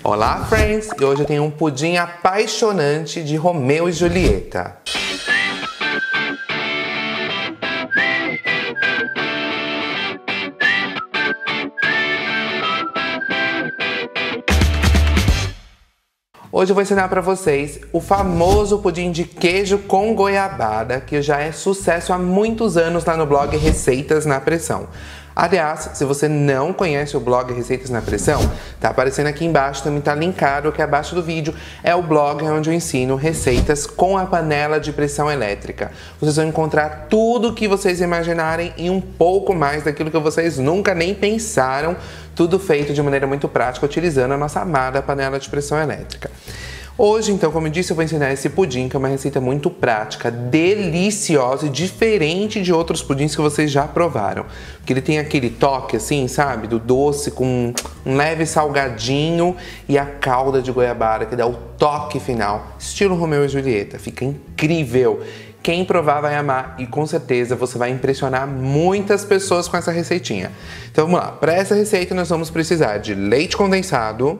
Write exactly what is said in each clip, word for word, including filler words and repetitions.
Olá, friends! E hoje eu tenho um pudim apaixonante de Romeu e Julieta. Hoje eu vou ensinar para vocês o famoso pudim de queijo com goiabada, que já é sucesso há muitos anos lá no blog Receitas na Pressão. Aliás, se você não conhece o blog Receitas na Pressão, tá aparecendo aqui embaixo, também tá linkado aqui abaixo do vídeo. É o blog onde eu ensino receitas com a panela de pressão elétrica. Vocês vão encontrar tudo o que vocês imaginarem e um pouco mais daquilo que vocês nunca nem pensaram, tudo feito de maneira muito prática, utilizando a nossa amada panela de pressão elétrica. Hoje, então, como eu disse, eu vou ensinar esse pudim, que é uma receita muito prática, deliciosa e diferente de outros pudins que vocês já provaram. Porque ele tem aquele toque, assim, sabe, do doce com um leve salgadinho e a calda de goiabada, que dá o toque final, estilo Romeu e Julieta. Fica incrível! Quem provar vai amar e com certeza você vai impressionar muitas pessoas com essa receitinha. Então vamos lá, para essa receita nós vamos precisar de leite condensado,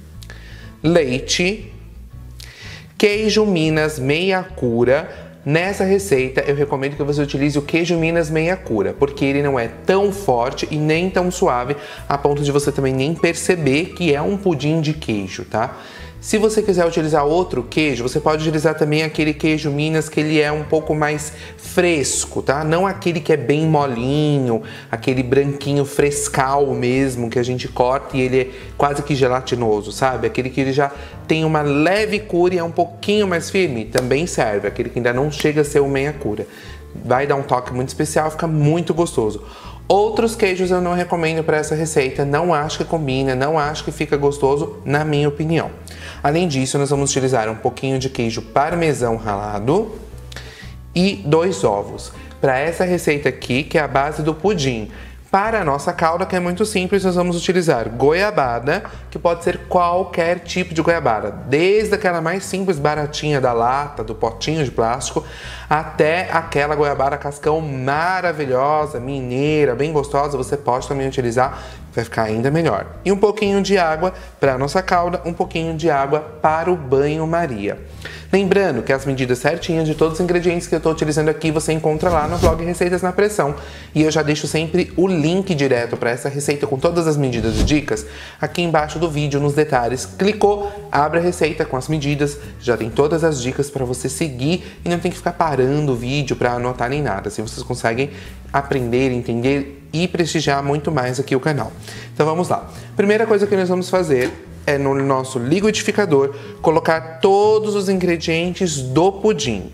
leite, queijo Minas meia cura. Nessa receita eu recomendo que você utilize o queijo Minas meia cura, porque ele não é tão forte e nem tão suave a ponto de você também nem perceber que é um pudim de queijo, tá? Se você quiser utilizar outro queijo, você pode utilizar também aquele queijo Minas que ele é um pouco mais fresco, tá? Não aquele que é bem molinho, aquele branquinho frescal mesmo, que a gente corta e ele é quase que gelatinoso, sabe? Aquele que ele já tem uma leve cura e é um pouquinho mais firme, também serve. Aquele que ainda não chega a ser o meia cura. Vai dar um toque muito especial, fica muito gostoso. Outros queijos eu não recomendo para essa receita, não acho que combina, não acho que fica gostoso, na minha opinião. Além disso, nós vamos utilizar um pouquinho de queijo parmesão ralado e dois ovos. Para essa receita aqui, que é a base do pudim. Para a nossa calda, que é muito simples, nós vamos utilizar goiabada, que pode ser qualquer tipo de goiabada, desde aquela mais simples, baratinha da lata, do potinho de plástico, até aquela goiabada cascão maravilhosa, mineira, bem gostosa, você pode também utilizar, vai ficar ainda melhor. E um pouquinho de água para a nossa calda, um pouquinho de água para o banho-maria. Lembrando que as medidas certinhas de todos os ingredientes que eu estou utilizando aqui você encontra lá no blog Receitas na Pressão. E eu já deixo sempre o link direto para essa receita com todas as medidas e dicas aqui embaixo do vídeo, nos detalhes. Clicou, abre a receita com as medidas, já tem todas as dicas para você seguir e não tem que ficar parando o vídeo para anotar nem nada. Assim vocês conseguem aprender, entender e prestigiar muito mais aqui o canal. Então vamos lá. Primeira coisa que nós vamos fazer é no nosso liquidificador colocar todos os ingredientes do pudim.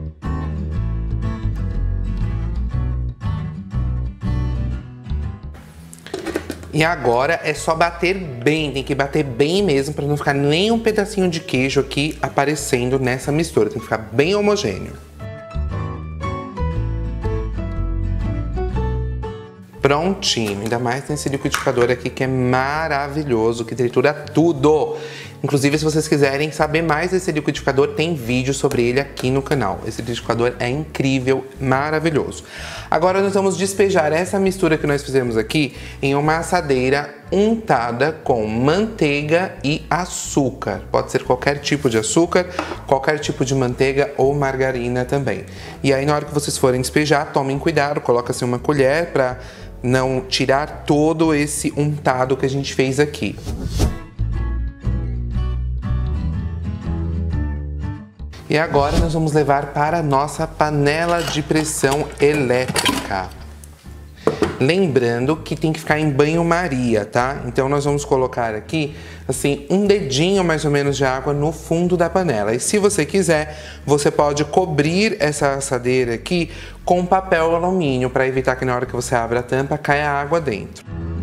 E agora é só bater bem, tem que bater bem mesmo para não ficar nem um pedacinho de queijo aqui aparecendo nessa mistura, tem que ficar bem homogêneo. Prontinho, ainda mais nesse liquidificador aqui que é maravilhoso, que tritura tudo. Inclusive, se vocês quiserem saber mais desse liquidificador, tem vídeo sobre ele aqui no canal. Esse liquidificador é incrível, maravilhoso. Agora nós vamos despejar essa mistura que nós fizemos aqui em uma assadeira untada com manteiga e açúcar. Pode ser qualquer tipo de açúcar, qualquer tipo de manteiga ou margarina também. E aí na hora que vocês forem despejar, tomem cuidado, coloca assim uma colher para não tirar todo esse untado que a gente fez aqui. E agora nós vamos levar para a nossa panela de pressão elétrica. Lembrando que tem que ficar em banho-maria, tá? Então nós vamos colocar aqui, assim, um dedinho mais ou menos de água no fundo da panela. E se você quiser, você pode cobrir essa assadeira aqui com papel alumínio, para evitar que na hora que você abre a tampa, caia água dentro.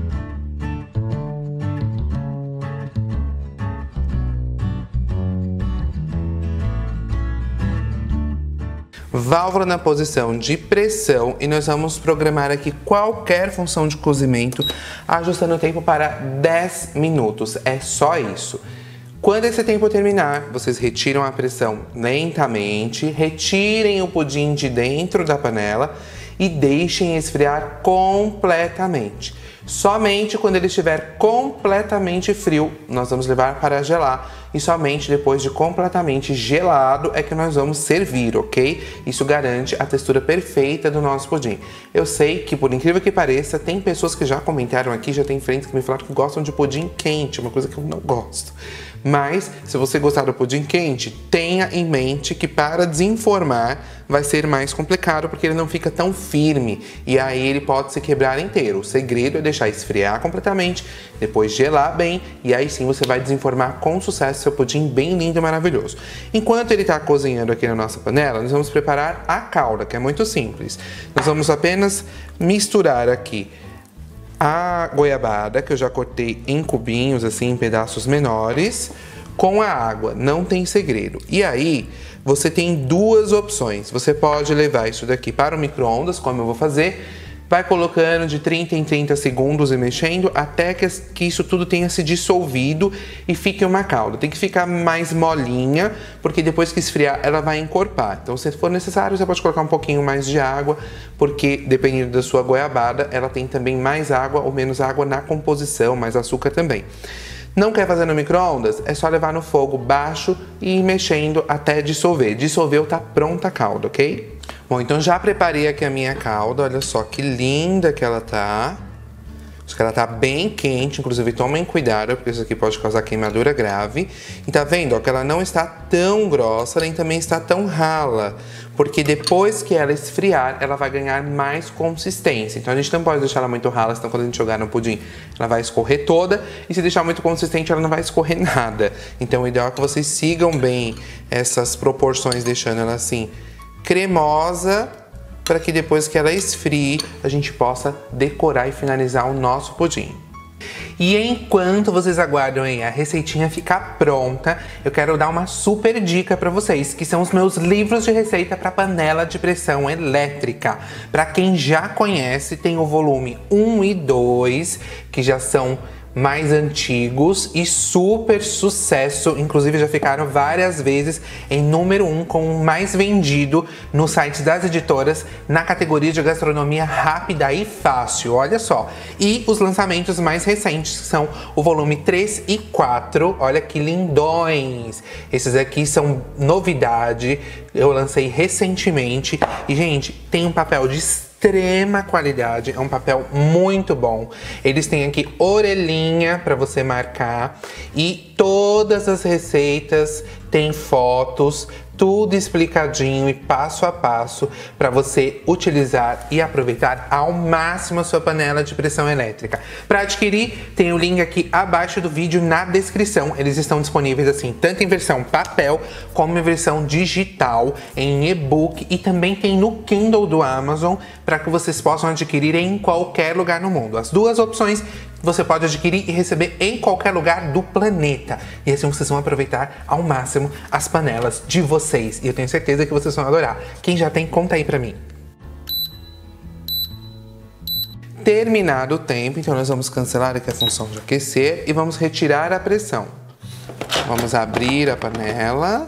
Válvula na posição de pressão e nós vamos programar aqui qualquer função de cozimento, ajustando o tempo para dez minutos, é só isso. Quando esse tempo terminar, vocês retiram a pressão lentamente, retirem o pudim de dentro da panela e deixem esfriar completamente. Somente quando ele estiver completamente frio, nós vamos levar para gelar e somente depois de completamente gelado é que nós vamos servir, ok? Isso garante a textura perfeita do nosso pudim. Eu sei que, por incrível que pareça, tem pessoas que já comentaram aqui, já tem frentes que me falaram que gostam de pudim quente, uma coisa que eu não gosto. Mas, se você gostar do pudim quente, tenha em mente que para desenformar vai ser mais complicado porque ele não fica tão firme e aí ele pode se quebrar inteiro. O segredo é deixar esfriar completamente, depois gelar bem e aí sim você vai desenformar com sucesso seu pudim bem lindo e maravilhoso. Enquanto ele está cozinhando aqui na nossa panela, nós vamos preparar a calda, que é muito simples. Nós vamos apenas misturar aqui a goiabada, que eu já cortei em cubinhos, assim, em pedaços menores, com a água, não tem segredo. E aí, você tem duas opções. Você pode levar isso daqui para o micro-ondas, como eu vou fazer, vai colocando de trinta em trinta segundos e mexendo até que, que isso tudo tenha se dissolvido e fique uma calda. Tem que ficar mais molinha, porque depois que esfriar ela vai encorpar. Então, se for necessário, você pode colocar um pouquinho mais de água, porque dependendo da sua goiabada, ela tem também mais água ou menos água na composição, mais açúcar também. Não quer fazer no micro-ondas? É só levar no fogo baixo e ir mexendo até dissolver. Dissolveu, tá pronta a calda, ok? Bom, então já preparei aqui a minha calda, olha só que linda que ela tá. Acho que ela tá bem quente, inclusive tomem cuidado, porque isso aqui pode causar queimadura grave. E tá vendo, ó, que ela não está tão grossa, nem também está tão rala, porque depois que ela esfriar, ela vai ganhar mais consistência. Então a gente não pode deixar ela muito rala, senão quando a gente jogar no pudim, ela vai escorrer toda, e se deixar muito consistente, ela não vai escorrer nada. Então o ideal é que vocês sigam bem essas proporções, deixando ela assim cremosa, para que depois que ela esfrie, a gente possa decorar e finalizar o nosso pudim. E enquanto vocês aguardam aí a receitinha ficar pronta, eu quero dar uma super dica para vocês, que são os meus livros de receita para panela de pressão elétrica. Para quem já conhece, tem o volume um e dois, que já são mais antigos e super sucesso, inclusive já ficaram várias vezes em número um como o mais vendido nos sites das editoras na categoria de gastronomia rápida e fácil, olha só. E os lançamentos mais recentes são o volume três e quatro, olha que lindões! Esses aqui são novidade, eu lancei recentemente e, gente, tem um papel de extrema qualidade, é um papel muito bom. Eles têm aqui orelhinha para você marcar e todas as receitas têm fotos, tudo explicadinho e passo a passo para você utilizar e aproveitar ao máximo a sua panela de pressão elétrica. Para adquirir, tem o link aqui abaixo do vídeo na descrição. Eles estão disponíveis assim, tanto em versão papel como em versão digital, em e-book e também tem no Kindle do Amazon para que vocês possam adquirir em qualquer lugar no mundo. As duas opções você pode adquirir e receber em qualquer lugar do planeta. E assim vocês vão aproveitar ao máximo as panelas de vocês. E eu tenho certeza que vocês vão adorar. Quem já tem, conta aí pra mim. Terminado o tempo, então nós vamos cancelar aqui a função de aquecer e vamos retirar a pressão. Vamos abrir a panela.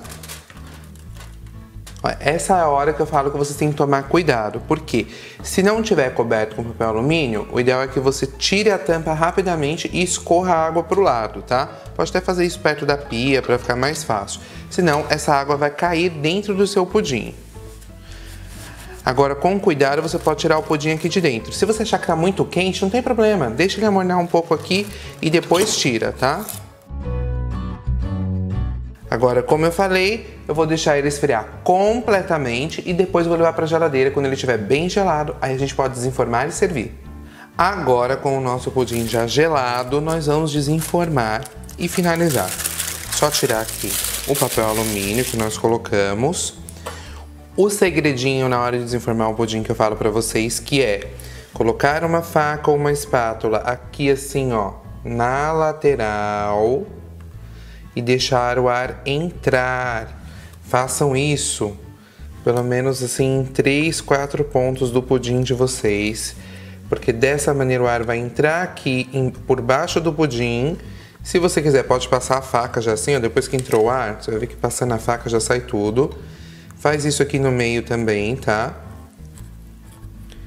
Essa é a hora que eu falo que vocês têm que tomar cuidado, porque se não tiver coberto com papel alumínio, o ideal é que você tire a tampa rapidamente e escorra a água para o lado, tá? Pode até fazer isso perto da pia para ficar mais fácil, senão essa água vai cair dentro do seu pudim. Agora, com cuidado, você pode tirar o pudim aqui de dentro. Se você achar que tá muito quente, não tem problema, deixa ele amornar um pouco aqui e depois tira, tá? Agora, como eu falei, eu vou deixar ele esfriar completamente e depois vou levar para a geladeira. Quando ele estiver bem gelado, aí a gente pode desenformar e servir. Agora, com o nosso pudim já gelado, nós vamos desenformar e finalizar. Só tirar aqui o papel alumínio que nós colocamos. O segredinho na hora de desenformar o pudim que eu falo para vocês, que é colocar uma faca ou uma espátula aqui assim, ó, na lateral e deixar o ar entrar. Façam isso pelo menos assim em três, quatro pontos do pudim de vocês, porque dessa maneira o ar vai entrar aqui em, por baixo do pudim. Se você quiser pode passar a faca já assim, ó, depois que entrou o ar, você vai ver que passando a faca já sai tudo. Faz isso aqui no meio também, tá?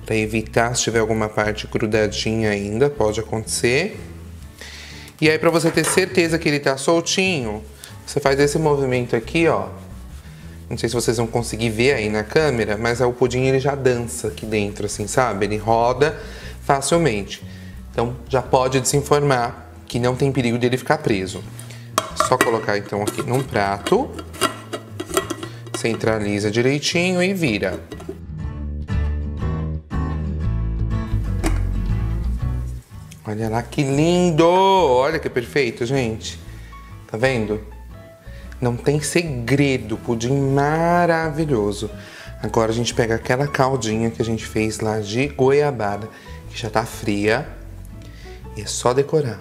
para evitar se tiver alguma parte grudadinha ainda, pode acontecer. E aí, para você ter certeza que ele tá soltinho, você faz esse movimento aqui, ó. Não sei se vocês vão conseguir ver aí na câmera, mas o pudim ele já dança aqui dentro, assim, sabe? Ele roda facilmente. Então, já pode desinformar que não tem perigo dele ficar preso. Só colocar, então, aqui num prato. Centraliza direitinho e vira. Olha lá que lindo! Olha que perfeito, gente. Tá vendo? Não tem segredo, pudim maravilhoso. Agora a gente pega aquela caldinha que a gente fez lá de goiabada, que já tá fria, e é só decorar.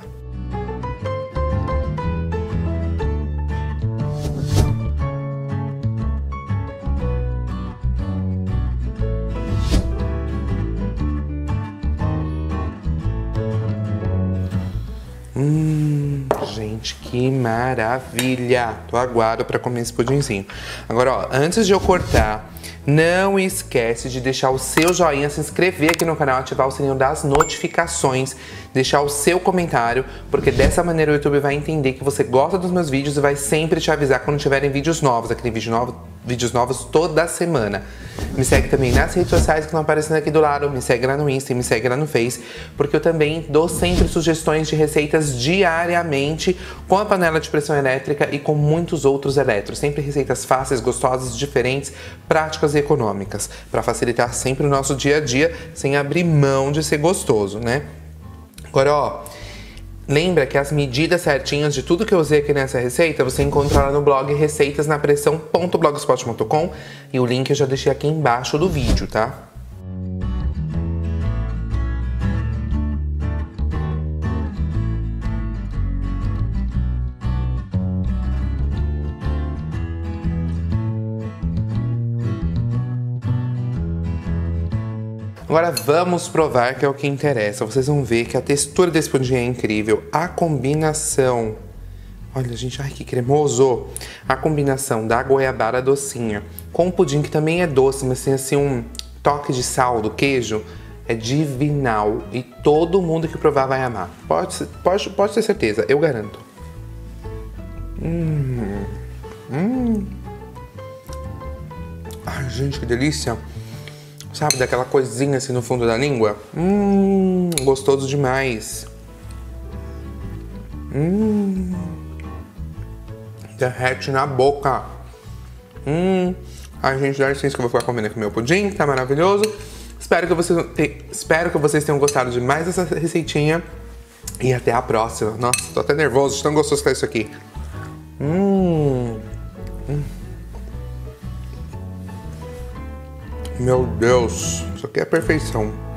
Hum, gente, que maravilha! Tô aguardo para comer esse pudinzinho. Agora, ó, antes de eu cortar, não esquece de deixar o seu joinha, se inscrever aqui no canal, ativar o sininho das notificações, deixar o seu comentário, porque dessa maneira o YouTube vai entender que você gosta dos meus vídeos e vai sempre te avisar quando tiverem vídeos novos, aqui tem vídeo novo, vídeos novos toda semana. Me segue também nas redes sociais que estão aparecendo aqui do lado, me segue lá no Insta e me segue lá no Face, porque eu também dou sempre sugestões de receitas diariamente com a panela de pressão elétrica e com muitos outros eletros. Sempre receitas fáceis, gostosas, diferentes, práticas e econômicas, para facilitar sempre o nosso dia a dia, sem abrir mão de ser gostoso, né? Agora, ó, lembra que as medidas certinhas de tudo que eu usei aqui nessa receita você encontra lá no blog receitas na pressão ponto blogspot ponto com e o link eu já deixei aqui embaixo do vídeo, tá? Agora vamos provar, que é o que interessa. Vocês vão ver que a textura desse pudim é incrível. A combinação... Olha, gente, ai que cremoso! A combinação da goiabada docinha com o pudim, que também é doce, mas tem assim um toque de sal do queijo, é divinal. E todo mundo que provar vai amar. Pode, pode, pode ter certeza, eu garanto. Hum, hum. Ai, gente, que delícia! Sabe, daquela coisinha assim no fundo da língua? Hum, gostoso demais. Hum, derrete na boca. Hum, ai, gente, dá licença que eu vou ficar comendo aqui meu pudim, tá maravilhoso. Espero que vocês, te, espero que vocês tenham gostado de mais essa receitinha. E até a próxima. Nossa, tô até nervoso de tão gostoso que tá isso aqui. Hum, hum. Meu Deus, isso aqui é perfeição.